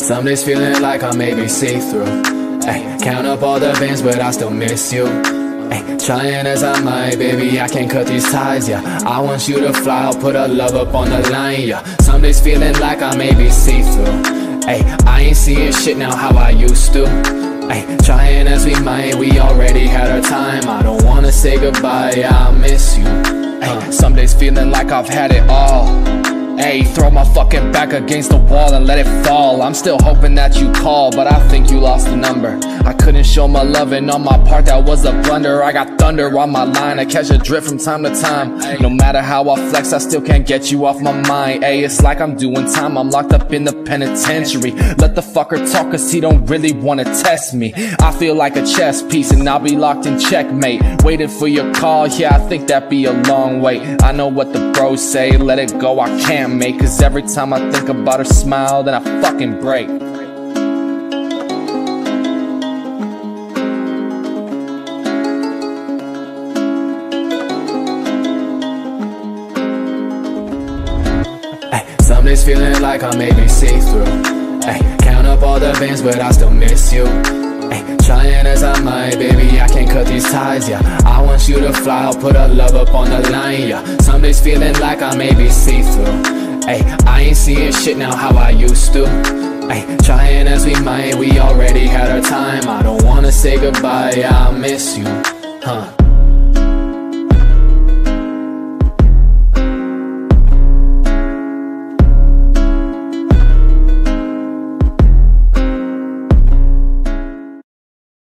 Some days feeling like I may be see-through. Ay, count up all the bands, but I still miss you. Ay, trying as I might, baby, I can't cut these ties, yeah. I want you to fly, I'll put a love up on the line, yeah. Some days feeling like I may be see-through. Ay, I ain't seeing shit now how I used to. Ay, trying as we might, we already had our time. I don't wanna say goodbye, yeah, I miss you. Ay, some days feeling like I've had it all. Ayy, throw my fucking back against the wall and let it fall. I'm still hoping that you call, but I think you lost the number. I couldn't show my loving on my part, that was a blunder. I got thunder on my line, I catch a drift from time to time. No matter how I flex, I still can't get you off my mind. Ayy, it's like I'm doing time, I'm locked up in the penitentiary. Let the fucker talk, cause he don't really wanna test me. I feel like a chess piece and I'll be locked in checkmate. Waiting for your call, yeah, I think that'd be a long wait. I know what the bros say, let it go, I can't make. Cause every time I think about her smile, then I fucking break. Ay, some days feeling like I may be see-through. Ay, count up all the bands, but I still miss you. Ay, trying as I might, baby, I can't cut these ties, yeah. I want you to fly, I'll put a love up on the line, yeah. Some days feeling like I may be see-through. Ay, I ain't seeing shit now how I used to. Ay, trying as we might, we already had our time. I don't wanna say goodbye, yeah, I miss you, huh.